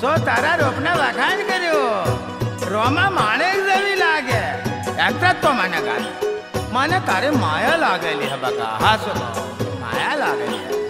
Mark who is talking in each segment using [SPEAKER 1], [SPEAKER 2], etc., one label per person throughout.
[SPEAKER 1] તો તારા રોપના વખાણ કર્યો. રોમા માણેક જેવી લાગે. એટલે તો મને ગાડી મને તારે માયા લાગેલી હે બકા. હા શું માયા લાગેલી હે.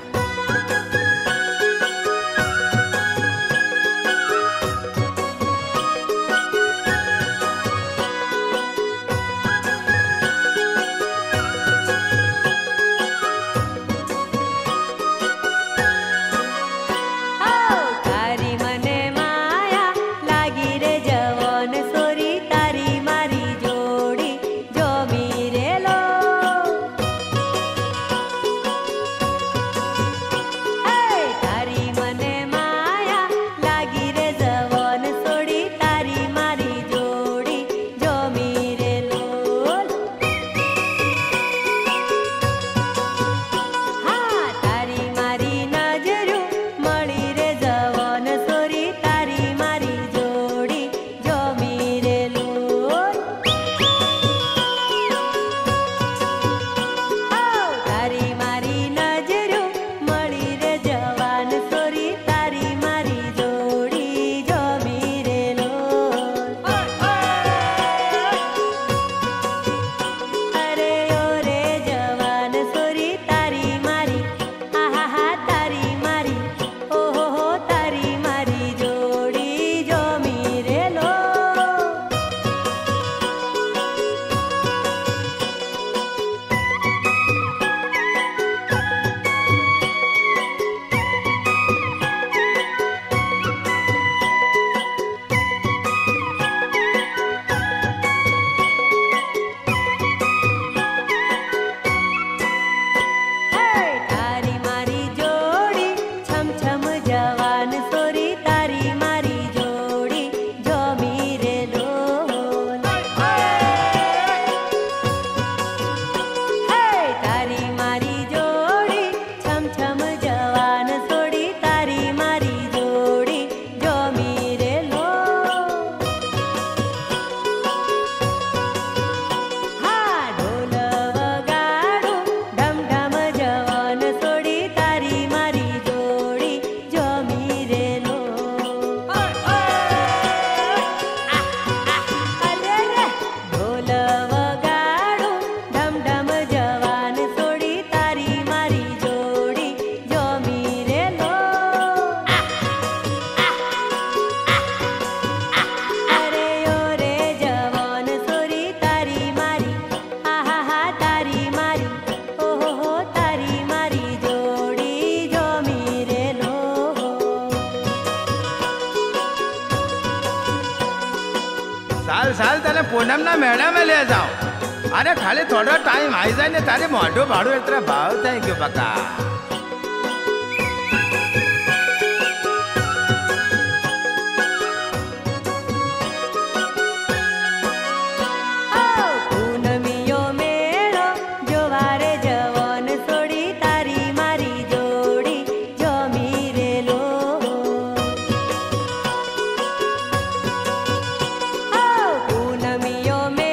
[SPEAKER 1] साल तने पूनम ना मेड़ा में ले जाओ. अरे खाली थोड़ा टाइम आई जाए ने तारे मोटो भाड़ो इतना भाव था क्यों बका.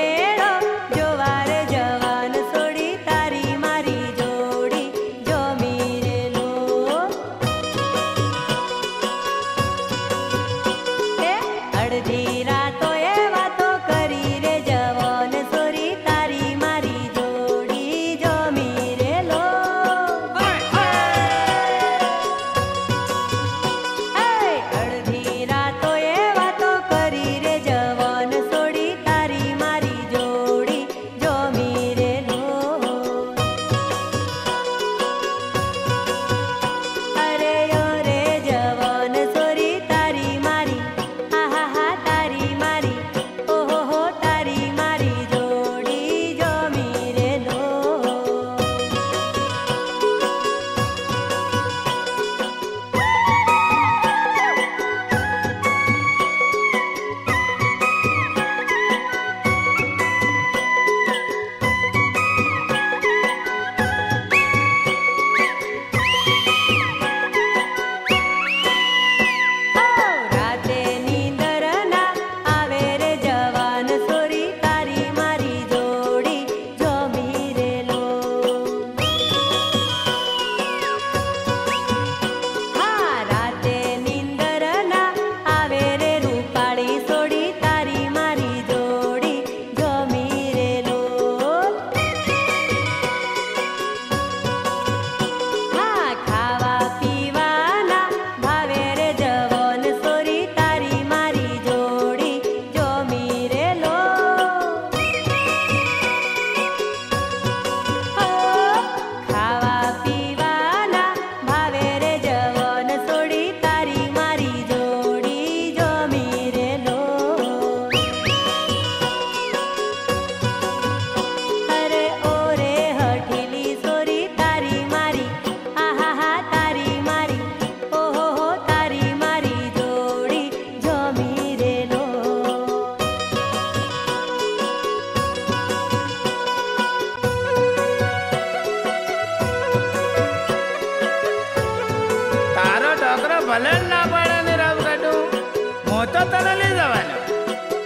[SPEAKER 2] જો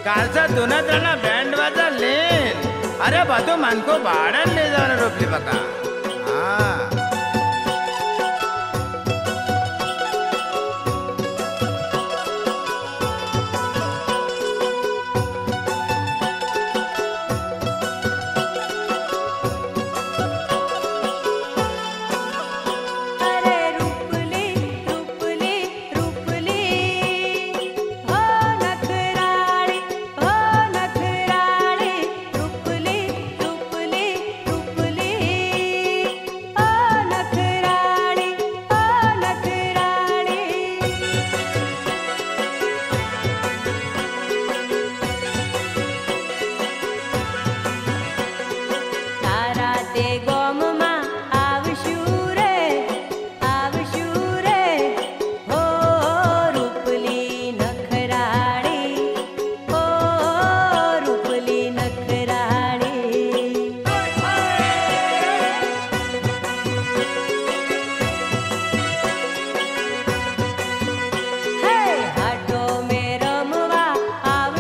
[SPEAKER 1] કાલસા તુના ત્રણના બેન્ડ વાજા લેન અરે બધું મનકો ભાડન લઈ જવાનું રોપલી બકા હા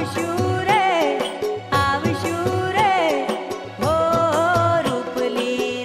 [SPEAKER 2] રૂપલી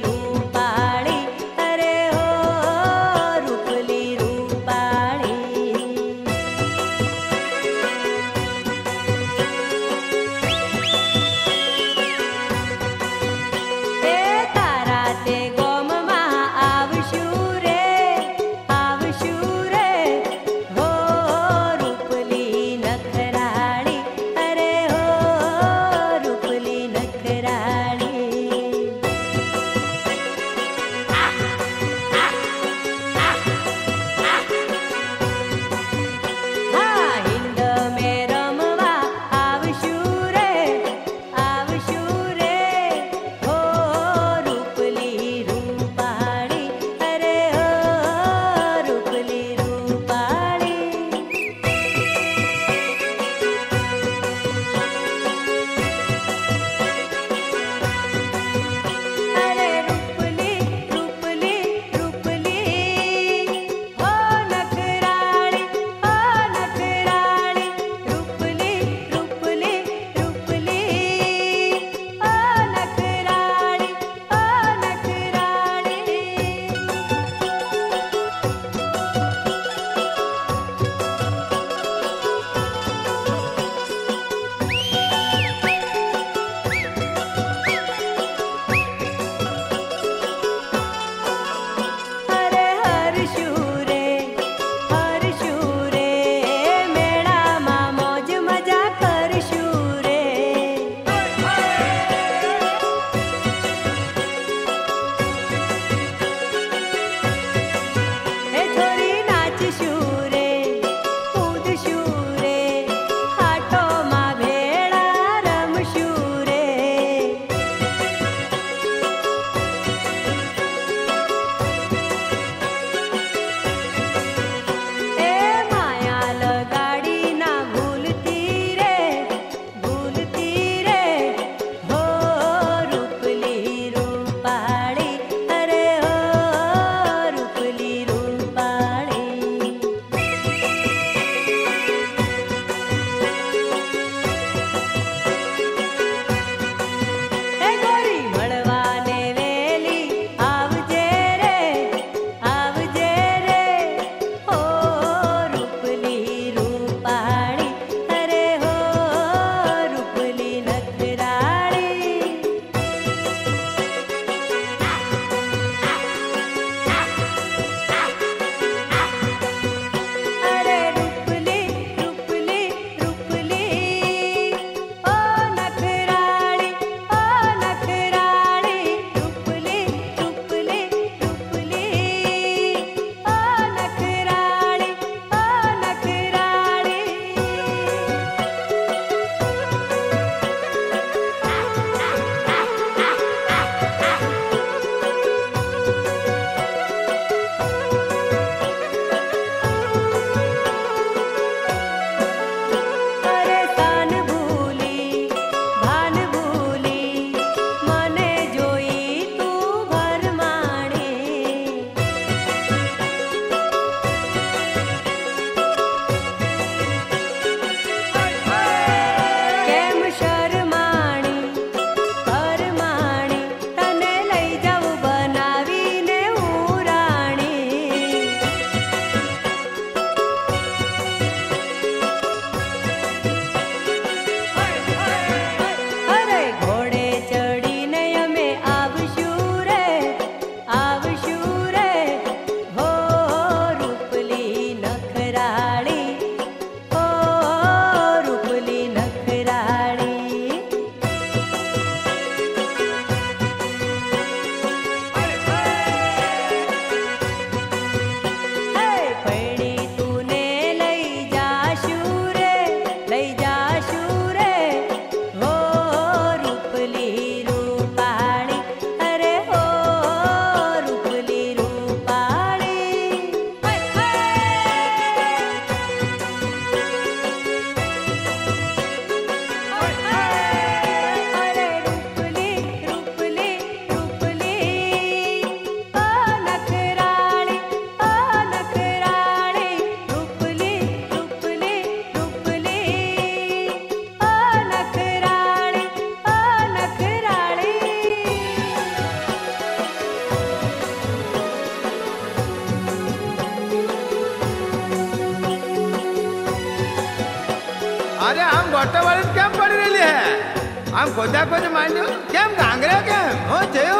[SPEAKER 1] अरे आम गोटा वाले केम पड़ी रही है आम खोदा खोज मान्यो केम गांगरे केम हो थयो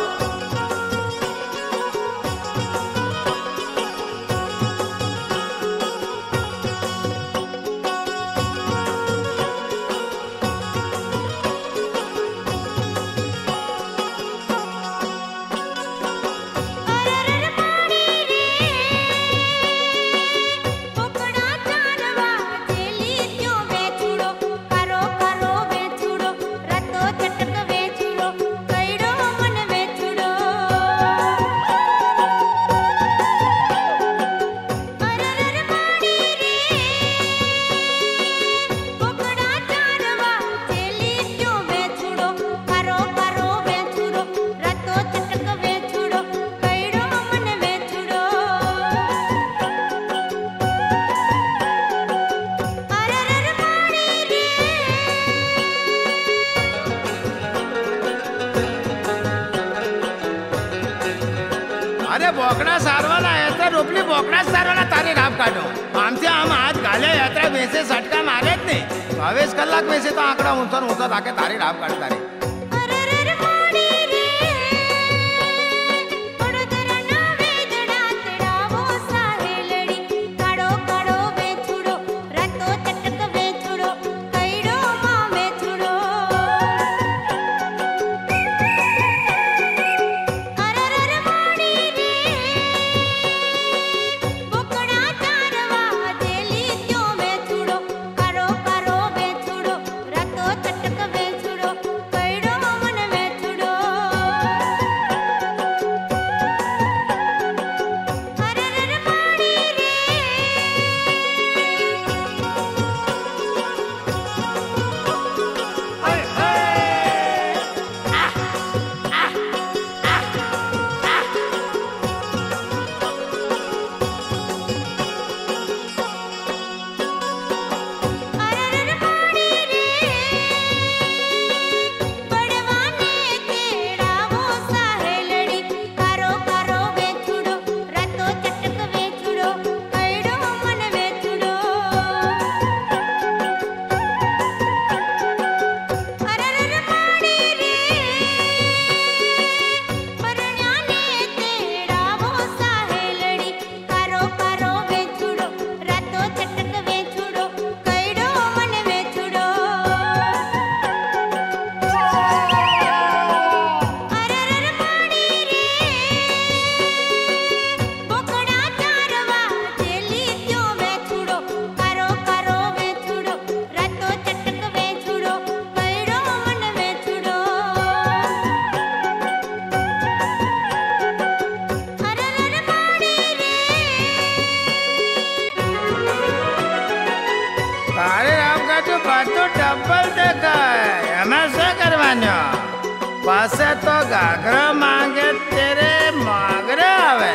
[SPEAKER 1] अरे बोकड़ा सारवाला यात्रा रोपली बोकड़ा सारवाला तारे राब काढो आमचे आम हात घाले यात्रा वेसे सटका मारेत नाही 22 कलाक वेसे तो आकडा ऊंचर आके तारे राब काढ तारे डबल करवानो पासे तो घाघरा मांगे तेरे मागरे आवे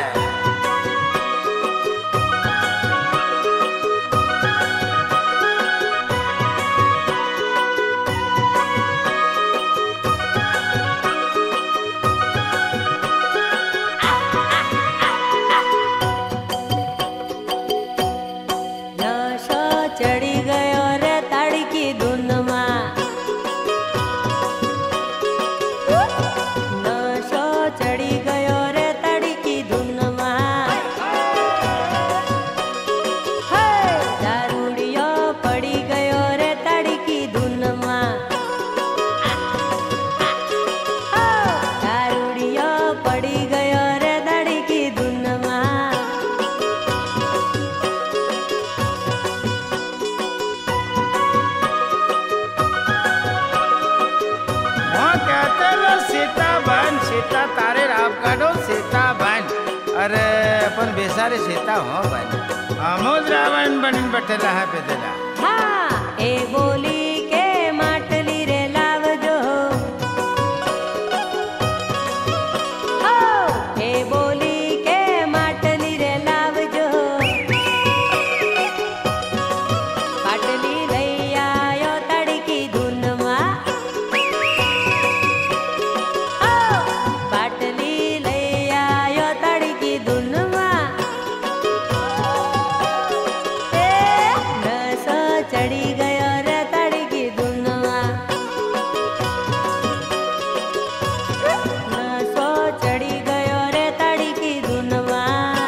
[SPEAKER 2] चढ़ी गयो
[SPEAKER 1] सीता तारे राव काढो सीता बन अरे पण बेसारे सीता हो बन अमोज रावण बन बैठेला है पेदला
[SPEAKER 2] हाँ ए बोली के माटली रे लावजो हो ए बोली के माटली रे लावजो पाटली लई आयो तड़की धुनमा हो पाटली लई आयो तड़की धुनमा चढ़ी गयो रे तड़की धुनवा नसो चढ़ी गयो रे तड़की धुनवा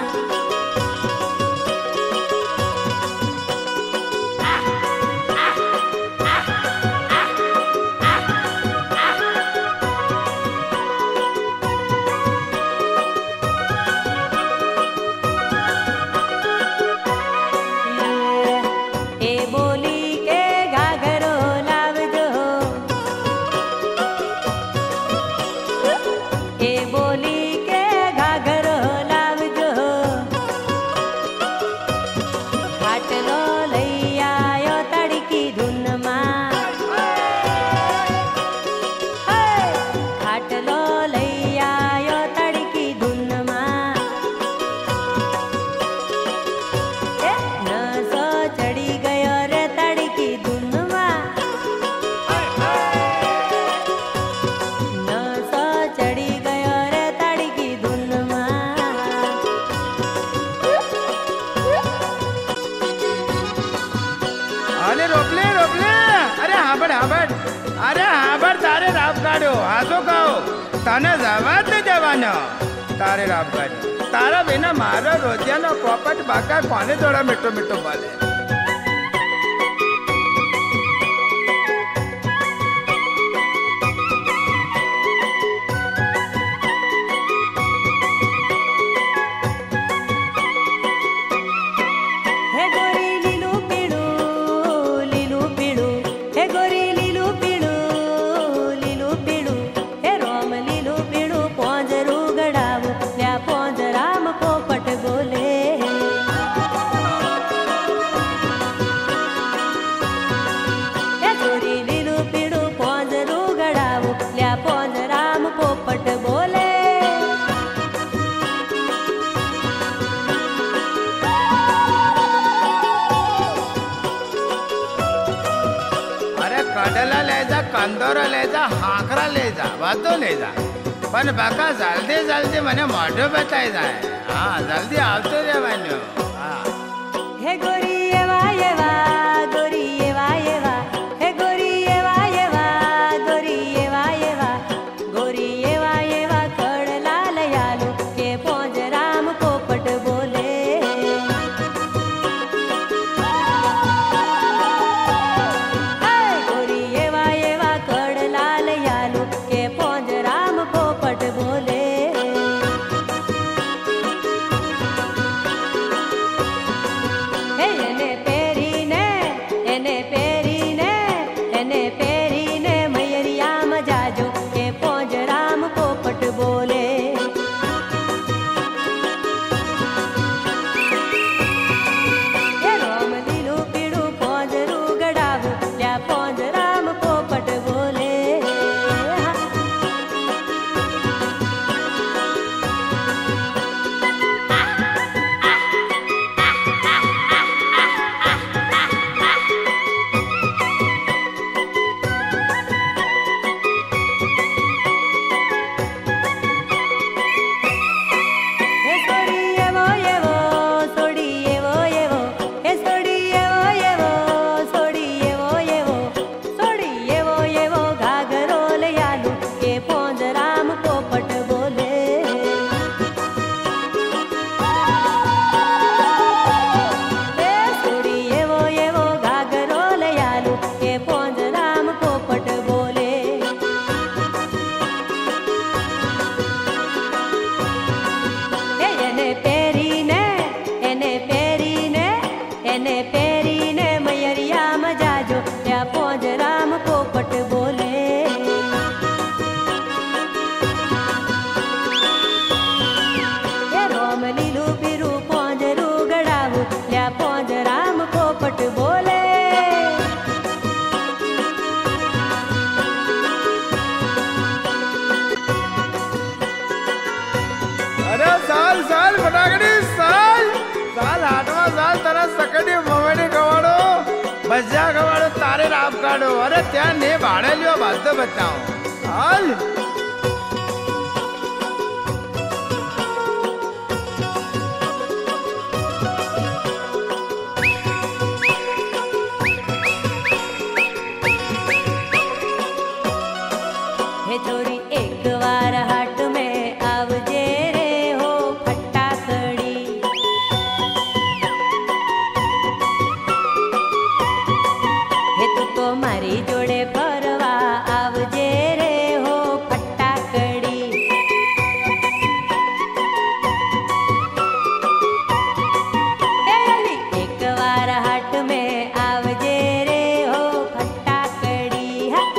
[SPEAKER 2] ए बोली के घाघरो लावजो ए बोली के घाघरो लावजो खाटलो लई आयो तड़की धुनमा खाटलो लई आयो तड़की धुनमा नसो चढ़ी गयो रे तड़की धुनवा नसो चढ़ी गयो रे तड़की धुनवा
[SPEAKER 1] अरे रोपले रोपले अरे हाबड़ तारे राव काढो हासो खाओ तने जवाब दे जवानो तारे राव काढो तारा बिना मारो रोजियानो पोपट बाका कोने जोड़ा मिठो मिठो बोले
[SPEAKER 2] हे गोरी लीलू पीड़ू हे गोरी लीलू पीड़ू हे रोम लीलू पीड़ू पोंजरू गड़ावू ल्या पोंजराम पोपट बोले हे गोरी लीलू पीड़ू पोंजरू गड़ावू ल्या पोंजराम पोपट बोले
[SPEAKER 1] अरे कड़ला ले जा कंदोरा ले जा हाकरा ले जा वातो ले जा पण बाका जल्दी जल्दी मने मोढो बताई जाए हाँ जल्दी आवतो रे वान्यो हाँ
[SPEAKER 2] हे गोरी एवा एवा गोरी एवा एवा हे गोरी एवा एवा गोरी एवा एवा गोरी एवा एवा खड़ला लयालू के पोंजराम पोपट बोले गोरी एवा एवा खड़ला लयालू के पोंजराम पोपट बोले हे
[SPEAKER 1] વજા વાળો તારે રાબ કાઢો. અરે ત્યાં ને ભાડે લ્યો વાત તો બતાવો હાલ.
[SPEAKER 2] हे छोरी एक बार हाट में आवजे रे हो फटाकड़ी. हे तू तो मारी जोड़े फरवा आवजे रे हो फटाकड़ी. हे अली एक बार हाट में आवजे रे हो फटाकड़ी. हा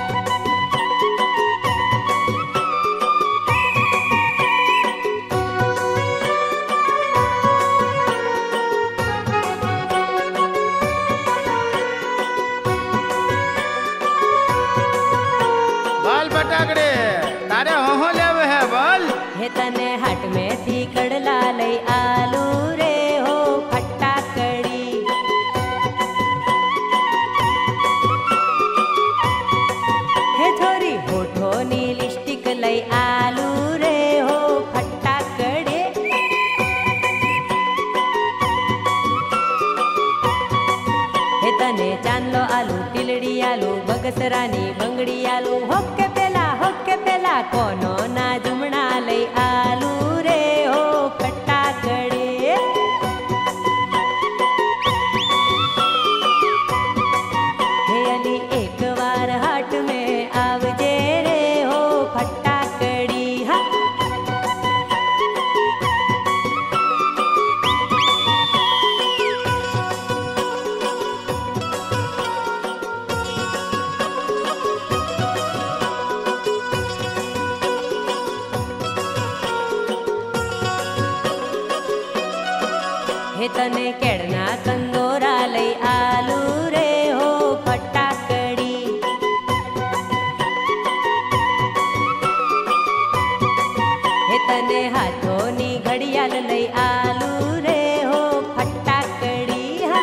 [SPEAKER 1] बाल फटाकड़े तारे हो लेवे है बोल.
[SPEAKER 2] हे तने हाट में थी कड़ला लई आलू रे हो फटाकड़ी. हे छोरी होठो नी लिपस्टिक लई आलू रे हो फटाकड़े. हे तने चांदलो आलू ટીલડી આલू બગસરાની બંગડી આલू હોકે પેલા કોનો ના જમણા લઈ આલू રે હો ફટાકડે. હે અલી એક વાર હાટ में आवजे रे हो फटाकड़ी. हा हे तने केड़ना कंदोरा लई आलू रे हो फटाकड़ी. हे तने हाथोनी घड़ियाल लई आलू रे हो फटाकड़ी. हा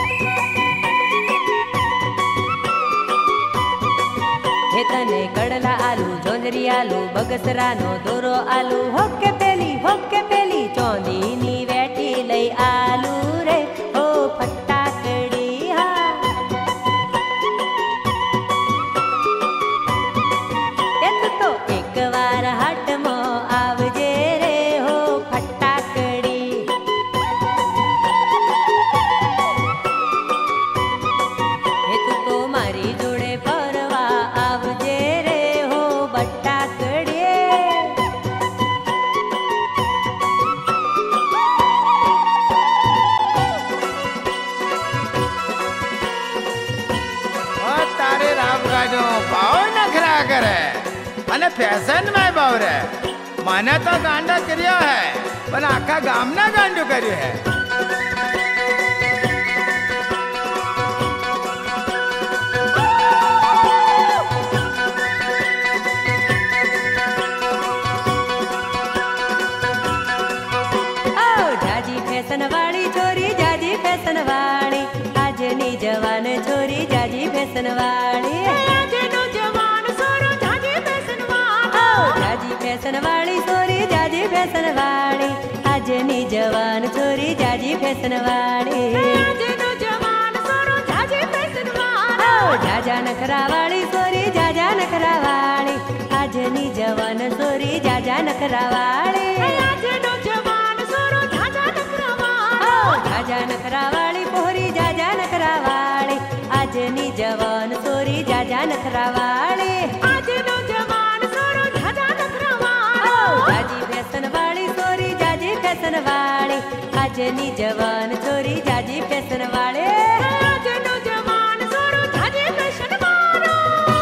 [SPEAKER 2] हे तने कड़ला आलू जोंजरी आलू बगसरानो दोरो आलू होके पेली चौंदीनी वेठी लई आलू रे हो फटाकड़ी. हा एक तो एक बार हाट मो आवजे रे हो फटाकड़ी. हे तू तो मारी जोड़े फरवा आवजे रे हो बटाकड़ी.
[SPEAKER 1] ઓ તારે રાબ કાઢો ભાવ નખરા કરે અને ફેશન માં ભાવ રે. મને તો ગાંડા કર્યો હે પણ આખા ગામના ગાંડું કર્યું હે.
[SPEAKER 2] फैशन वाली छोरी जाजी फैशन वाली આજની જવાન છોરી જાજી ફેશન વાળી. આજનો જવાન છોરો જાજી ફેશન વાળી. જાજી ફેશન વાળી છોરી જાજી ફેશન વાળી. આજની જવાન છોરી જાજી ફેશન વાળી. આજનો જવાન છોરો જાજી ફેશન વાળી. જાજા નખરા વાળી છોરી જાજા નખરા વાળી. આજની જવાન છોરી જાજા નખરા વાળી. આજનો જવાન છોરો જાજા નખરા વાળી. જાજા નખરા વાળી પોરી જાજા નખરા વાળી. આજની જવાન છોરી જાજા નખરા વાળી. આજનો જવાન છોરો જાજા નખરા વાળી. જાજી ફેશન વાળી છોરી જાજી ફેશન વાળી. આજની જવાન છોરી જાજી ફેશન વાળી. આજનો જવાન છોરો જાજી ફેશન વાળો.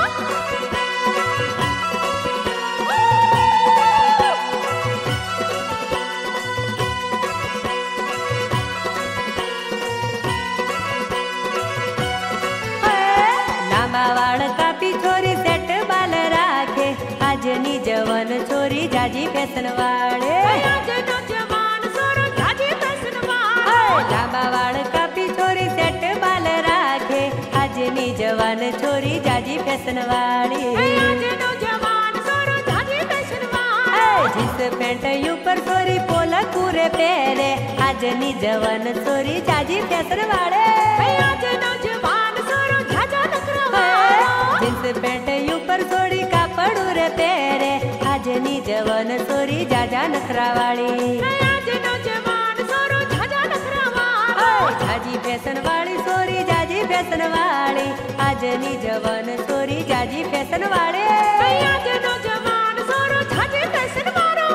[SPEAKER 2] આજની જવાન છોરી જાજી ફેશન વાળે. આજનો જવાન છોરો જાજી ફેશન વાળે. લાંબા વાળ કાપી છોરી સેટ બાલ રાખે. આજની જવાન છોરી જાજી ફેશન વાળી
[SPEAKER 3] આજનો જવાન સોરો જાજી ફેશન વાળો
[SPEAKER 2] જીન્સ પેન્ટ ઉપર છોરી પોલા કુરે પહેરે આજની જવાન છોરી જાજી ફેશન વાળે
[SPEAKER 3] આજનો જવાન સોરો જાજા નખરા વાળો
[SPEAKER 2] જીન્સ પેન્ટ ઉપર છોડી કાપડ રે પહેરે આજની જવાન છોરી જાજા નખરા વાળી
[SPEAKER 3] આજનો જવાન સોરો જાજા નખરા વાળો
[SPEAKER 2] જાજી ફેશન વાળી છોરી જાજી ફેશન વાળી આજની જવાન છોરી જાજી ફેશન વાળી
[SPEAKER 3] આજનો જવાન સોરો જાજી ફેશન વાળો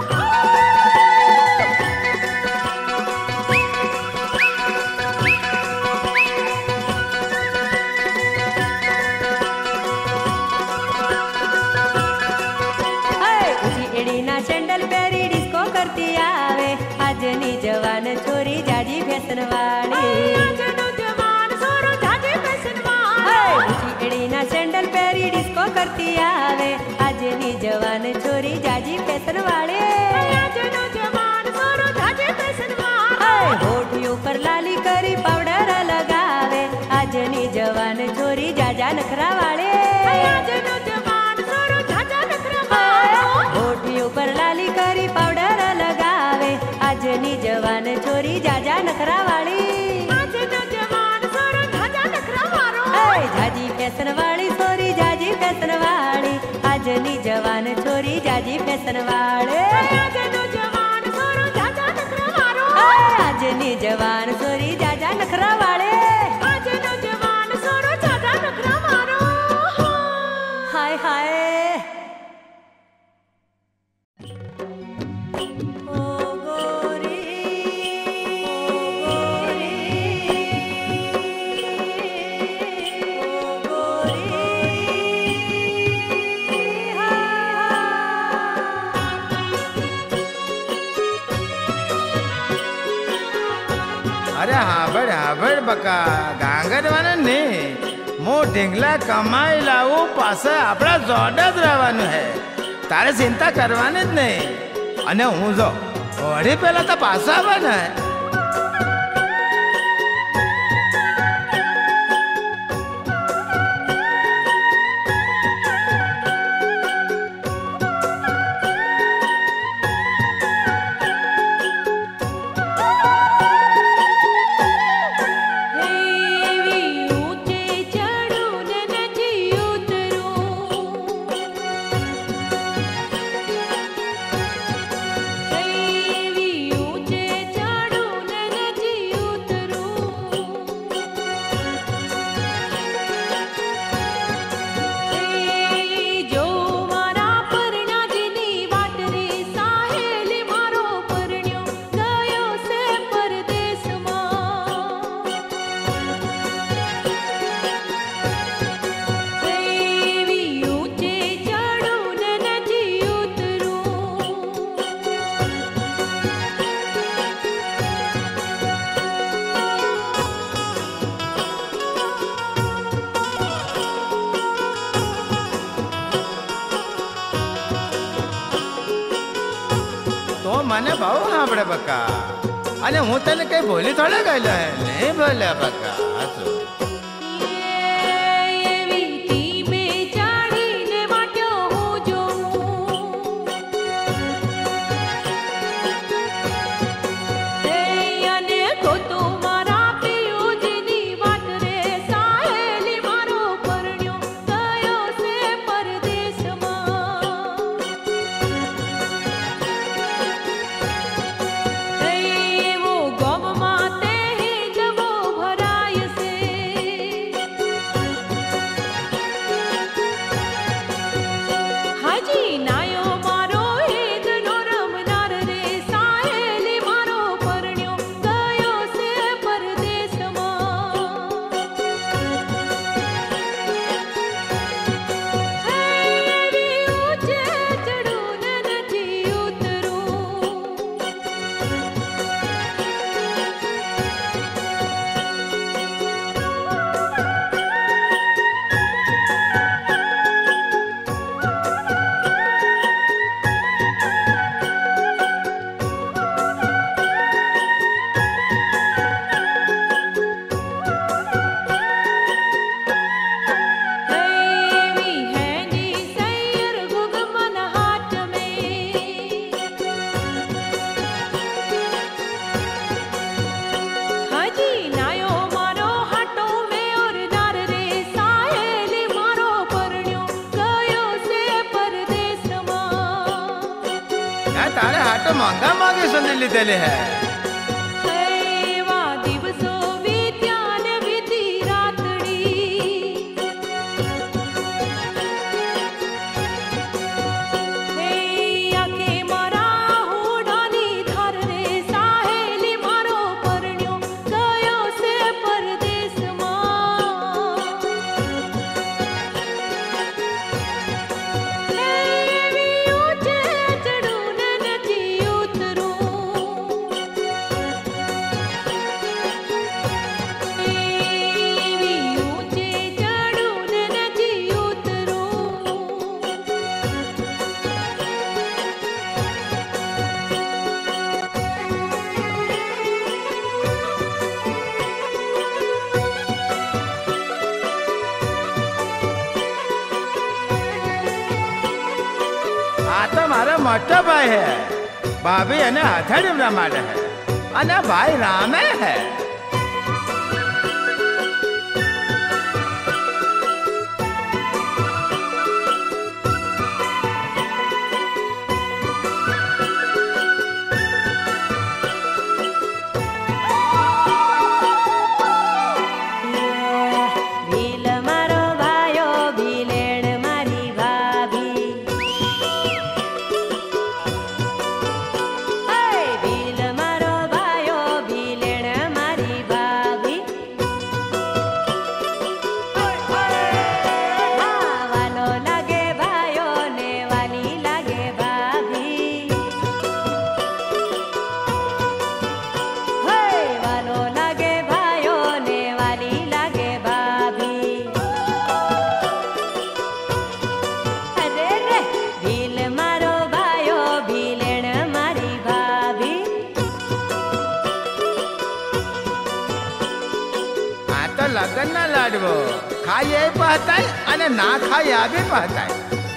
[SPEAKER 2] એડીના સેન્ડલ પહેરી ડિસ્કો કરતી આવે આજની જવાન છોરી જાજી ફેશન વાળી
[SPEAKER 3] આજનો જવાન સોરો જાજી ફેશન વાળો
[SPEAKER 2] એડીના સેન્ડલ પહેરી ડિસ્કો કરતી આવે આજની જવાન છોરી જાજી ફેશન વાળી
[SPEAKER 3] આજનો જવાન સોરો જાજી ફેશન વાળો
[SPEAKER 2] હોઠ ઉપર લાલી કરી પાવડર લગાવે આજની જવાન છોરી જાજા નખરા વાળે
[SPEAKER 3] આજનો જવાન સોરો જાજા નખરા વાળો
[SPEAKER 2] હોઠ ઉપર લાલી કરી પાવડર લગાવે આજની જવાન છોરી જાજા નખરા વાળી
[SPEAKER 3] આજનો જવાન સોરો જાજા નખરા વાળો
[SPEAKER 2] જાજી ફેશન વાળી છોરી જાજી ફેશન વાળી આજની જવાન છોરી જાજી ફેશન વાળે
[SPEAKER 3] આજનો જવાન સોરો જાજા નખરા વાળો
[SPEAKER 2] આજની જવાન છોરી જાજા નખરા વાળે
[SPEAKER 3] આજનો જવાન સોરો જાજા નખરા વાળો
[SPEAKER 2] હાય હાય ઓ
[SPEAKER 1] અરે હાબડ હાબડ બકા ગાંગરવાના ને હું ઢીંગલા કમાઈ લાવું પાસે આપણા જોડ જ રહેવાનું હે તારે ચિંતા કરવાની જ નહીં અને હું જો વળી પહેલા તો પાછો આવે ને મને બહુ સાંભળે બકા અને હું તને કઈ ભૂલી થોડે ગયેલો હે નહીં બોલ્યા બકા હાચું. તો મોંઘા મોંઘી સુંદરી લીધેલી હે
[SPEAKER 3] એવા દિવસો વીત્યા ને વીતી રાતડી હે આંખે મારા હોઠાની ધાર રે સાહેલી મારો પરણ્યો ગયો છે પરદેશમાં એવી ઊંચે ચડું ને નથી ઉતરું એવી ઊંચે ચડું ને નથી ઉતરું
[SPEAKER 1] આ તો મારો મોટો ભાઈ હે ભાભી એને હથેળી રમાડે હે અને ભાઈ રામે હે
[SPEAKER 2] ભીલ મારો ભાયો ભીલેણ મારી ભાભી ભીલ મારો ભાયો ભીલેણ મારી ભાભી વાલો લાગે ભાયો ને વાલી લાગે ભાભી વાલો લાગે ભાયો ને વાલી લાગે ભાભી અરે રે ભીલ મારો ભાયો ભીલેણ મારી ભાભી
[SPEAKER 1] આ તો લગ્ન ના લાડવો ખાઈ એ પહતાય અને ના ખાઈ આ બી પહતાય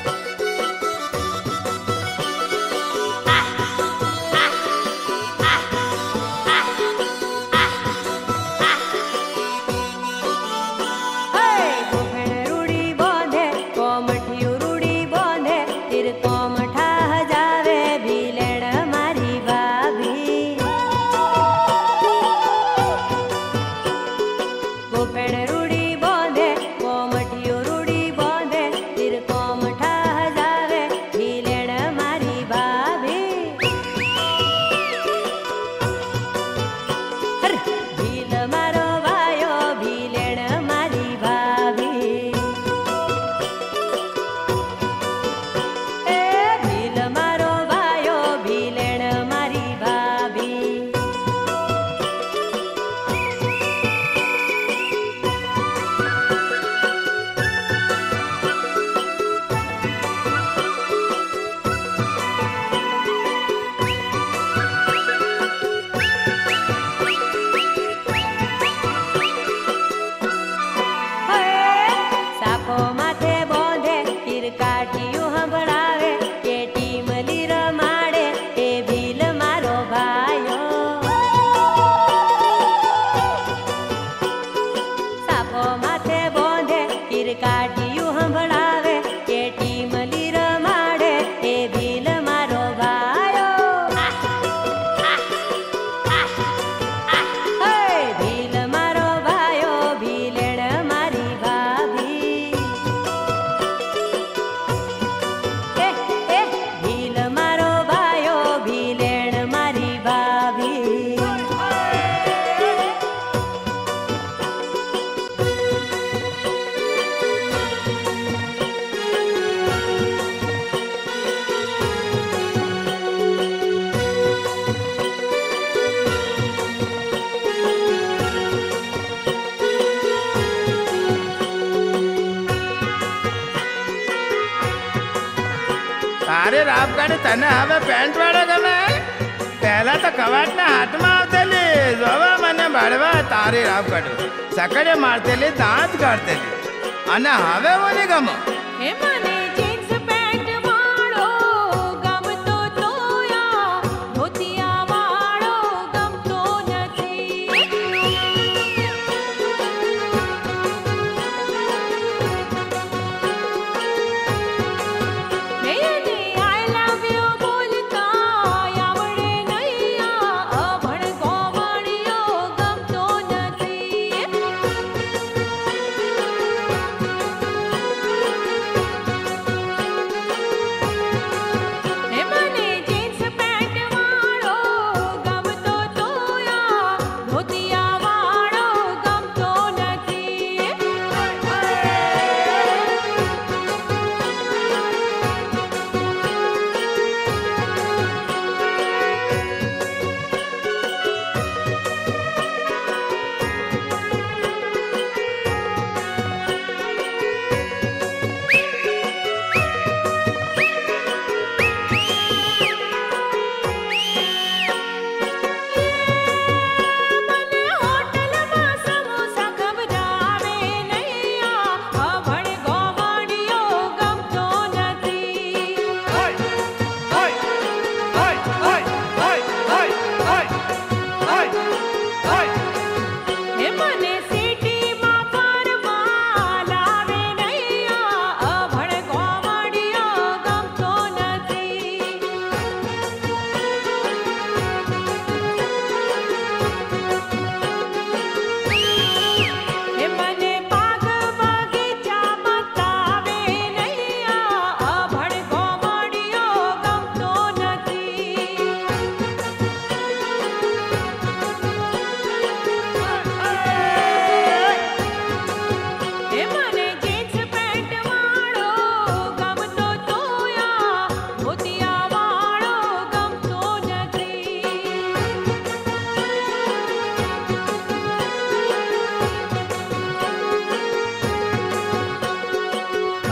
[SPEAKER 2] કોફણ રૂડી બોંધે કોમઠિયું રૂડી બોંધે તીર કોમઠા હજાવે ભીલેણ મારી ભાભી કોફણ રૂડી બોંધે કોમઠિયું રૂડી બોંધે તીર કોમઠા હજાવે ભીલેણ મારી ભાભી ભીલ મારો ભાયો ભીલેણ મારી ભાભી એ ભીલ મારો ભાયો ભીલેણ મારી ભાભી સાપો માથે બોંધે તીર કાઢિયું હંભળાવે કે ટીમલી રમાડે એ ભીલ મારો ભાયો સાપો માથે બોંધે તીર કાઢિયું હંભળાવે કે ટીમલી રમાડે એ ભીલ મારો ભાયો ભીલ મારો ભાયો ભીલેણ મારી ભાભી ભીલ મારો ભાયો ભીલેણ મારી ભાભી
[SPEAKER 1] તારે રાપ કાઢી તને હવે પેન્ટ વાળો ગમે પહેલા તો કવાટના હાથમાં આવતેલી જોવા મને બળવા તારી રાપ કાઢું સકડે મારતેલી દાંત કાઢતેલી અને હવે મને ગમો
[SPEAKER 3] હે મને જીન્સ પેન્ટ વાળો ગમતો તો યા ધોતિયા વાળો ગમતો નથી મેં આઈ લવ યુ બોલતા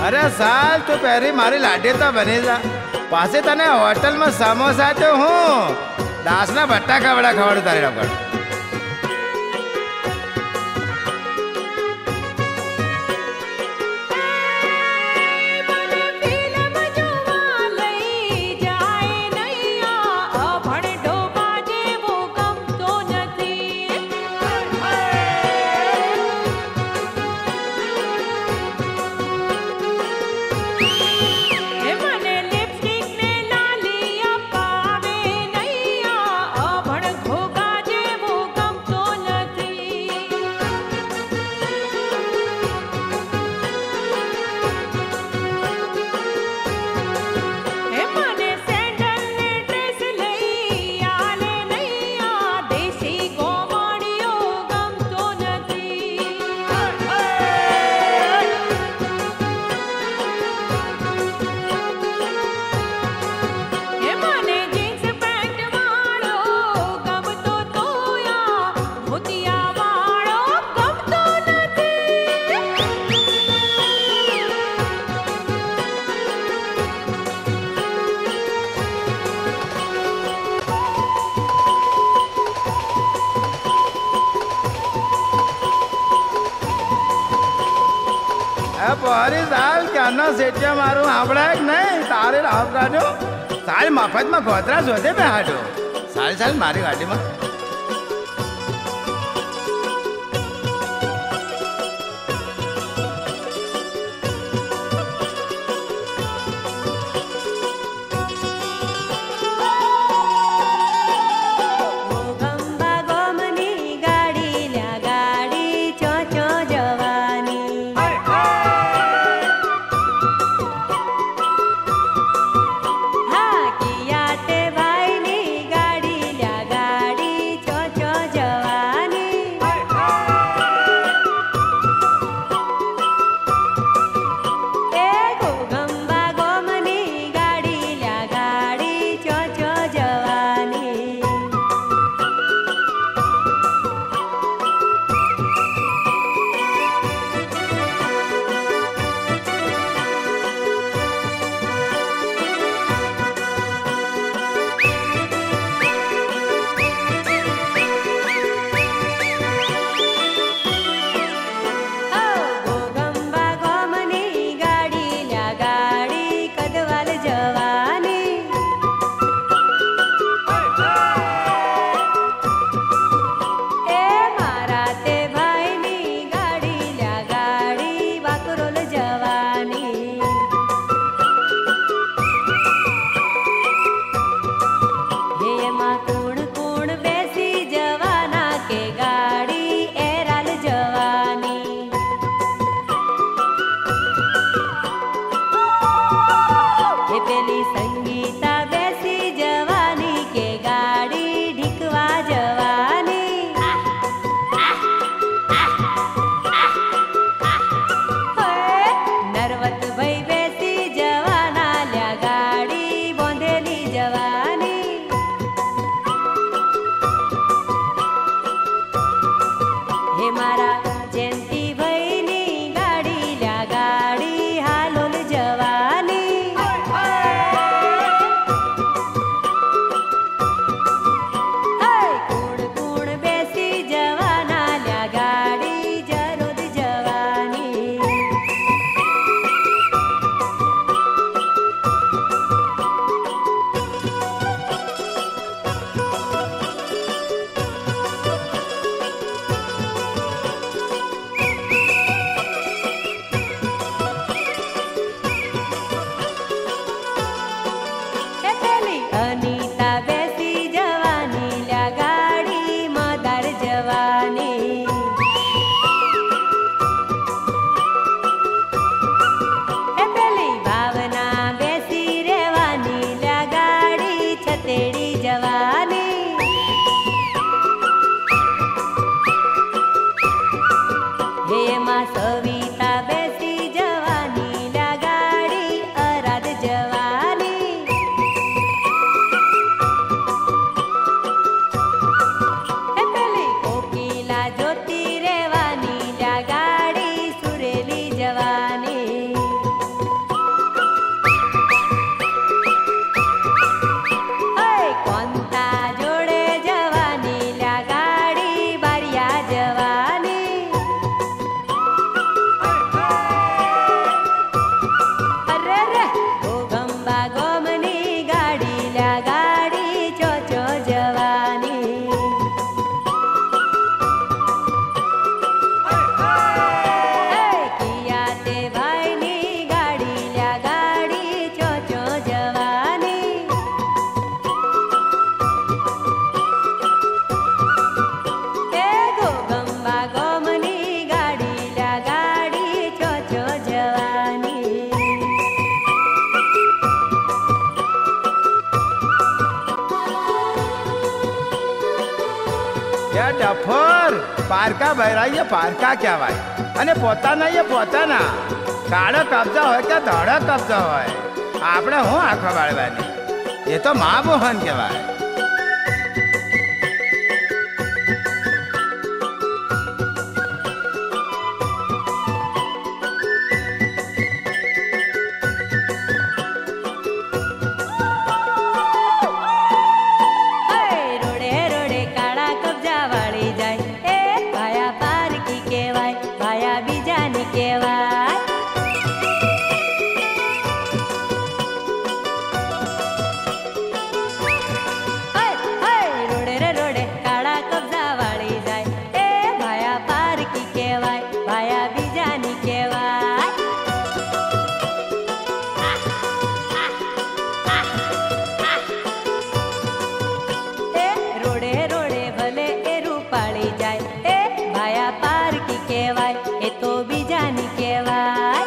[SPEAKER 1] અરે સાલ તું પહેરી મારી લાડી તો બની જા. પાછી તને હોટલમાં સમોસા તો હું દાસના ભટ્ટા ખવડાવું તારી રબડ. પોરી સાલ ક્યાંનો સેટિયા મારું સાંભળાય જ નહીં તારે રાવ કાઢ્યો. સાલ મફતમાં ગોધરા શોધે બેહાડ્યો. સાલ સાલ મારી ગાડીમાં
[SPEAKER 2] હા કિયા તે ભાઈની ગાડી લ્યા ગાડી
[SPEAKER 1] ડફોર પારકા બહેરાઈએ પારકા કહેવાય અને પોતાના એ પોતાના કાળો કબજો હોય કે ધોળો કબજો હોય આપણે હું આંખો બાળવાની એ તો મા મોહન કહેવાય.
[SPEAKER 2] રોડે રોડે કાળા કબજા વાળી જાય એ ભાયા પારકી કહેવાય ભાયા બીજાની કહેવાય. રોડે રે રોડે કાળા કબજા વાળી જાય એ ભાયા પારકી કહેવાય ભાયા બીજાની કહેવાય. એ રોડે રોડે ભલે એ રૂપાળી જાય એ ભાયા પારકી કહેવાય એ તો બીજાની કહેવાય.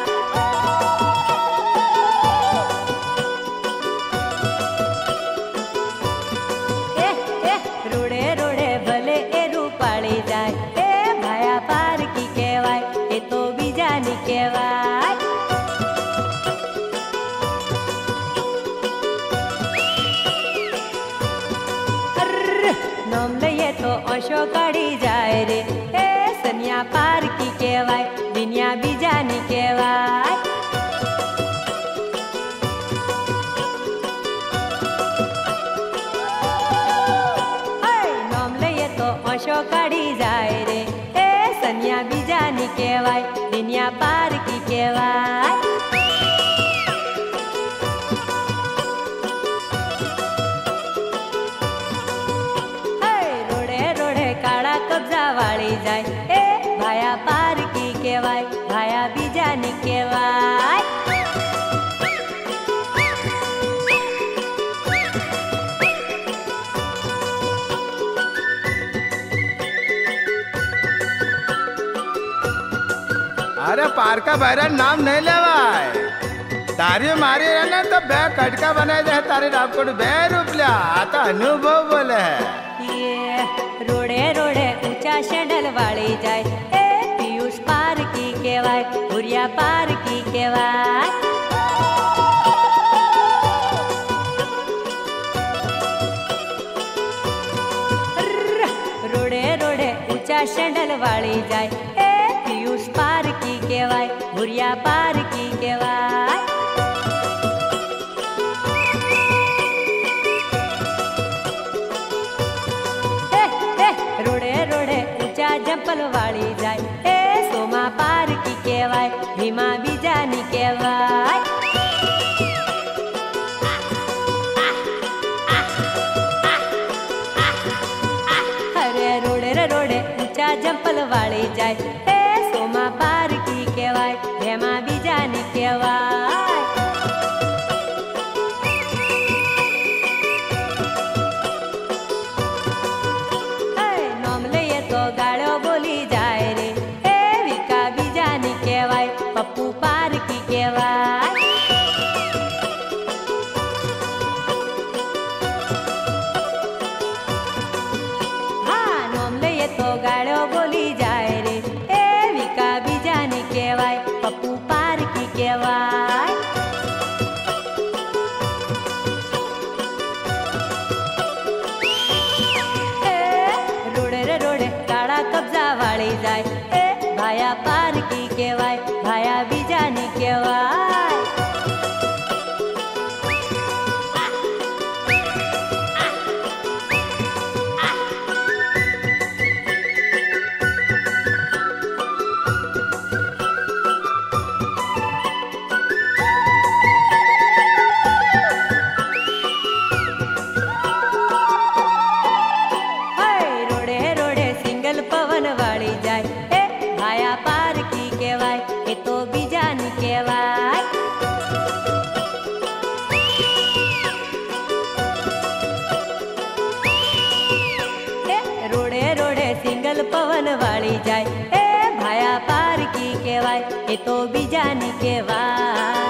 [SPEAKER 2] રોડે રોડે ભલે એ રૂપાળી જાય એ ભાયા પારકી કહેવાય એ તો બીજાની કહેવાય. નામ લઈએ તો ઓશો કાઢી જાય રે એ સનિયા પારકી કહેવાય દુનિયા બીજાની કહેવાય. નામ લઈએ તો ઓશો કાઢી જાય રે એ સનિયા બીજાની કહેવાય દુનિયા પારકી કહેવાય. રોડે રોડે કાળા કબજા વાળી જાય એ ભાયા પારકી કહેવાય ભાયા બીજાની કહેવાય.
[SPEAKER 1] અરે પારકા બહેરા નામ નહીં લેવાય તારી મારી રહે ને તો બે કટકા બનાવી દે તારી રાજકોટ 2 રૂપિયા આ તો અનુભવ બોલે
[SPEAKER 2] રોડે રોડે ઊંચા શેડલ વાળી જાય એ પિયુષ પારકી કહેવાય ભુરિયા પારકી કહેવાય. રોડે રોડે ઊંચા શેડલ વાળી જાય એ પિયુષ પારકી કહેવાય ભુરિયા પારકી કહેવાય. રોડે રોડે ઊંચા જંપલ વાળી જાય એ સોમા પારકી કહેવાય ભીમા બીજાની કહેવાય. અરે રોડે રે રોડે ઊંચા જંપલ વાળી જાય એ સોમા પારકી કહેવાય ભીમા બીજાની કહેવાય. નામ લઈએ તો ગાળો બોલી જાય રે એ વિકા બીજાની કહેવાય પપ્પુ પારકી કહેવાય. હા નામ લઈએ તો ગાળો બોલી જાય રે એ વિકા બીજાની કહેવાય પપ્પુ પારકી કહેવાય. રોડે રે રોડે કાળા કબજા વાળી જાય એ ભાયા પારકી કહેવાય ભાયા બીજાની કહેવાય. રોડે રોડે સિંગલ પવન વાળી જાય એ ભાયા પારકી કહેવાય એ તો બીજાની કહેવાય. રોડે રોડે સિંગલ પવન વાળી જાય એ ભાયા પારકી કહેવાય એ તો બીજાની કહેવાય.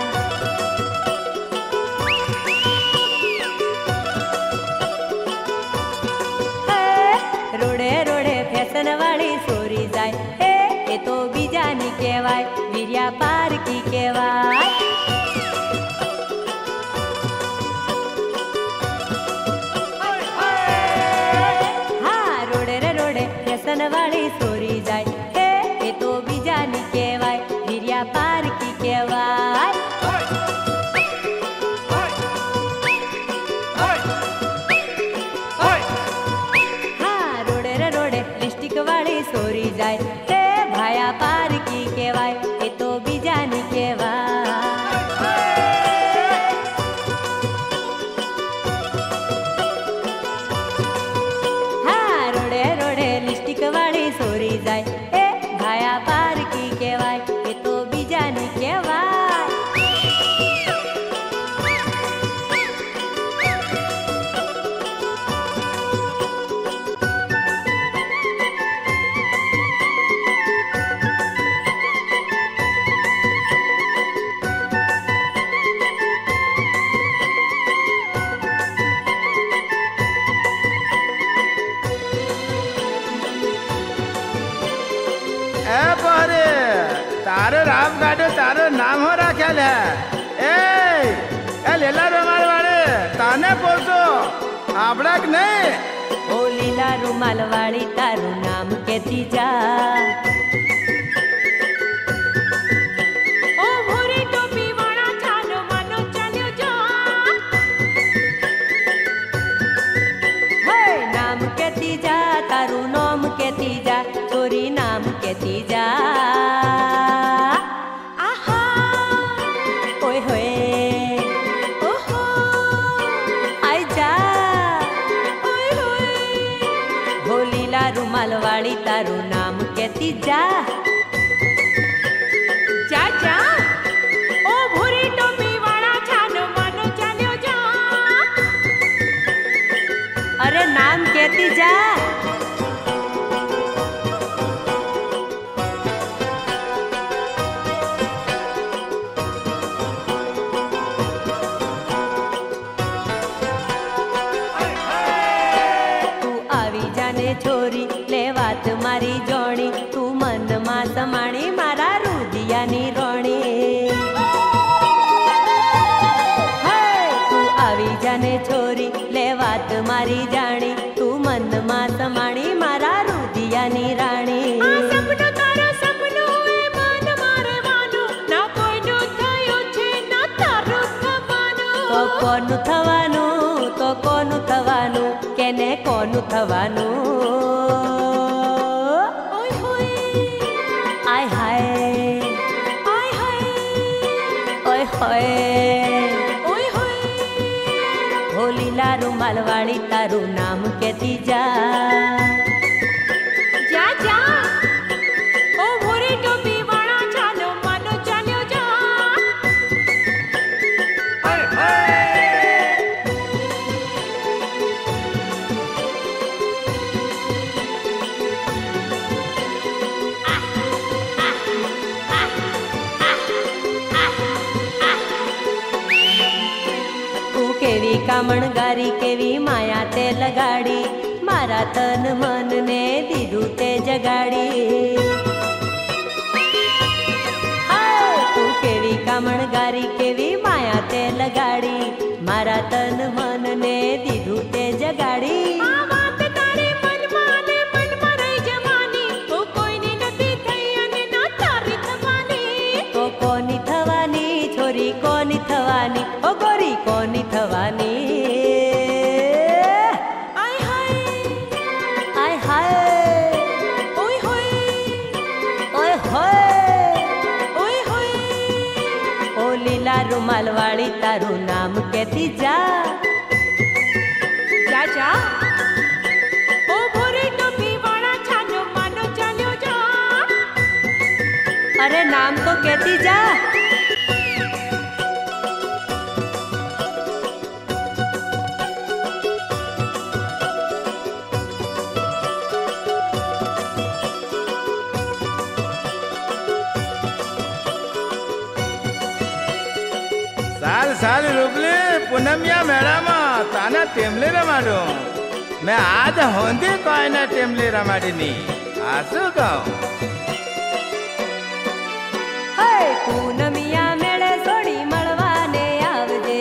[SPEAKER 2] રોડે રોડે તો બીજાની કહેવાય વીર્યા પારકી કહેવાય હા રોડે રે રોડે વ્યસન વાળી સોરી જાય એ તો બીજાની કહેવાય વીર્યા પારકી કહેવાય સોરી જાય તે ભાયા પારકી કહેવાય એ તો બીજાની કહેવાય હા રોડે રોડે લિપસ્ટિક વાળી સોરી જાય એ ભાયા પારકી કહેવાય એ તો બીજાની કહેવાય
[SPEAKER 1] तारो राम गाड़ो तारो नाम हो राखेल है ए लेला रुमाल वाले ताने पोसो आपड़ा के नहीं
[SPEAKER 2] ओ लीला रुमाल वाली तारू नाम कहती जा
[SPEAKER 3] ओ भूरी टोपी वाला छानो मानो चलो जा
[SPEAKER 2] हे नाम कहती जा तारू नाम कहती जा छोरी नाम कहती जा रुमाल वाली तारू नाम कहती जा
[SPEAKER 3] जा जा ओ भूरी टोपी वाला छानो मानो चलो जा
[SPEAKER 2] अरे नाम कहती जा तू आवी जाने छोरी ले વાત મારી જોણી તું મનમાં સમાણી મારા રુદિયાની રોણી હે તું આવી જાને છોરી લે વાત મારી જાણી તું મનમાં સમાણી મારા રુદિયાની રાણી
[SPEAKER 3] આ સપનો તારો સપનો એ મન મારે વાનો ના કોઈનું થયું છે ના તારું થવાનું
[SPEAKER 2] તો કોનું થવાનું કેને કોનું થવાનું हो लीला रुमाल वाली तारू नाम कहती जा
[SPEAKER 3] जा जा ओ भूरी टोपी वाला छानो मानो चलो जा
[SPEAKER 2] केवी कामणगारी केवी माया ते लगाड़ी मारा तन मन ने दीधू ते जगाड़ी तू केवी कामणगारी केवी माया ते लगाड़ी मारा तन मन ने दीधू ते जगाड़ी तो कोनी थवानी छोरी कोनी थवानी ओ गोरी कोनी थवानी
[SPEAKER 3] आय हाय
[SPEAKER 2] आय हाय
[SPEAKER 3] ओय होय
[SPEAKER 2] ओए होए
[SPEAKER 3] ओय होय
[SPEAKER 2] ओ लीला रुमाल वाली तारू नाम कहती जा
[SPEAKER 3] जा जा ओ भूरी टोपी वाला छानो मानो चलो जा
[SPEAKER 2] अरे नाम तो कहती जा
[SPEAKER 1] साल रुपले पूनमिया मेळामा ताना टेमले रमाडो मैं आज होंदी कोयना टेमले रमाडीनी आसू गाव
[SPEAKER 2] પૂનમિયા મેળે સોડી મળવાને આવજે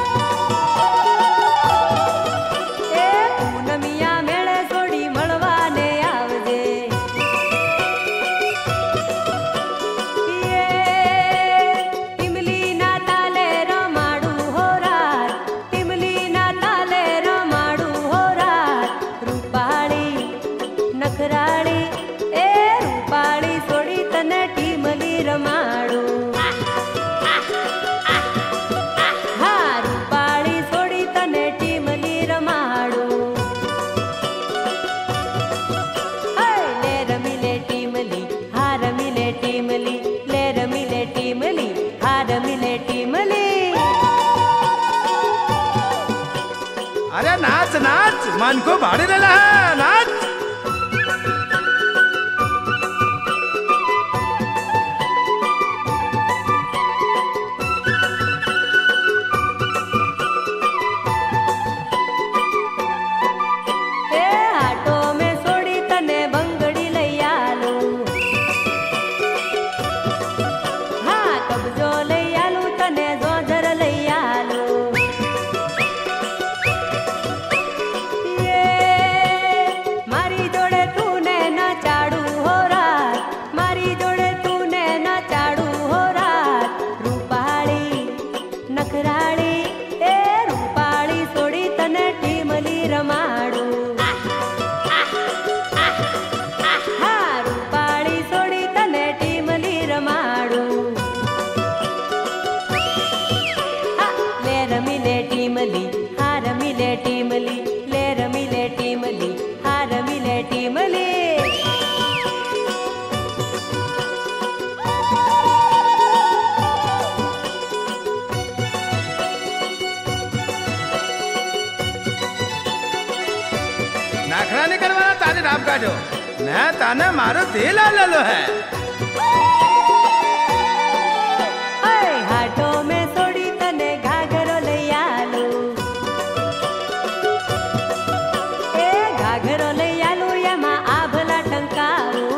[SPEAKER 2] એ પૂનમિયા મેળે સોડી મળવાને આવજે ટીમલીના તાલે રમાડું હો રાત ટીમલીના તાલે રમાડું હો રાત રૂપાળી નખરાળી એ રૂપાળી સોડી તને ટીમલી રમાડું હા રૂપાળી સોડી તને ટીમલી રમાડું લે રમીલે ટીમલી હા રમીલે ટીમલી લે રમીલે ટીમલી હા રમીલે ટીમલી
[SPEAKER 1] अरे नाच नाच मन को भाड़ी रेला है नाच
[SPEAKER 2] એ આટો મેં સોડી તને બંગડી લઈ આલું હા કબજો લઈ આલું તને જોધર લઈ આલું મારી જોડે તું ને નચાડું હો રાત મારી જોડે તું ને નચાડું હો રાત રૂપાળી નખરાળી એ રૂપાળી સોડી તને ટીમલી રમાડું હા રૂપાળી સોડી તને ટીમલી રમાડું હા લે રમીલે ટીમલી હા રમીલે ટીમલી લે રમીલે ટીમલી હા રમીલે ટીમલી
[SPEAKER 1] नाखरा नहीं करवाना तारे राम काटो मैं ताने मारो दिल आ लो है
[SPEAKER 2] અય હાટો મેં સોડી તને ઘાઘરો લઈ આલું એ ઘાઘરો લઈ આલું એમાં આભલા ટંકાવું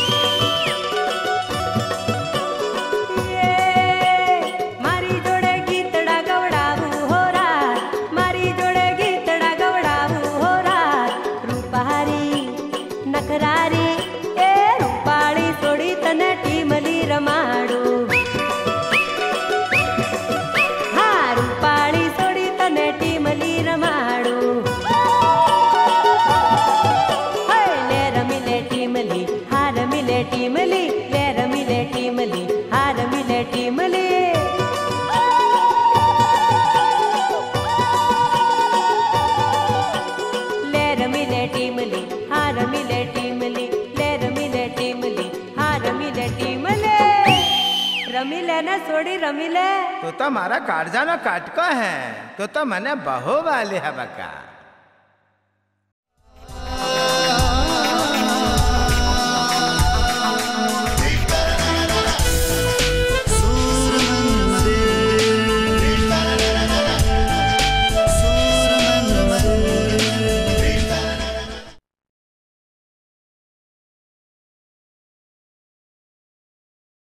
[SPEAKER 2] મારી જોડે ગીતડા ગવડાવું હો રાત મારી જોડે ગીતડા ગવડાવું હો રાત રૂપારી નખરારી એ રૂપાળી સોડી તને ટીમલી રમાડું હા રૂપાળી સોડી તને ટીમલી રમાડું લે રમીલે ટીમલી હા રમીલે ટીમલી લે રમીલે ટીમલી હા રમીલે ટીમલી લે રમીલે ટીમલી હા રમીલે ટીમલી લે રમીલે ટીમલી હા રમીલે ટીમલી રમીલે ને સોડી રમીલે
[SPEAKER 1] तो मारा काटजानो काटको है तो मने बहु वाली है बका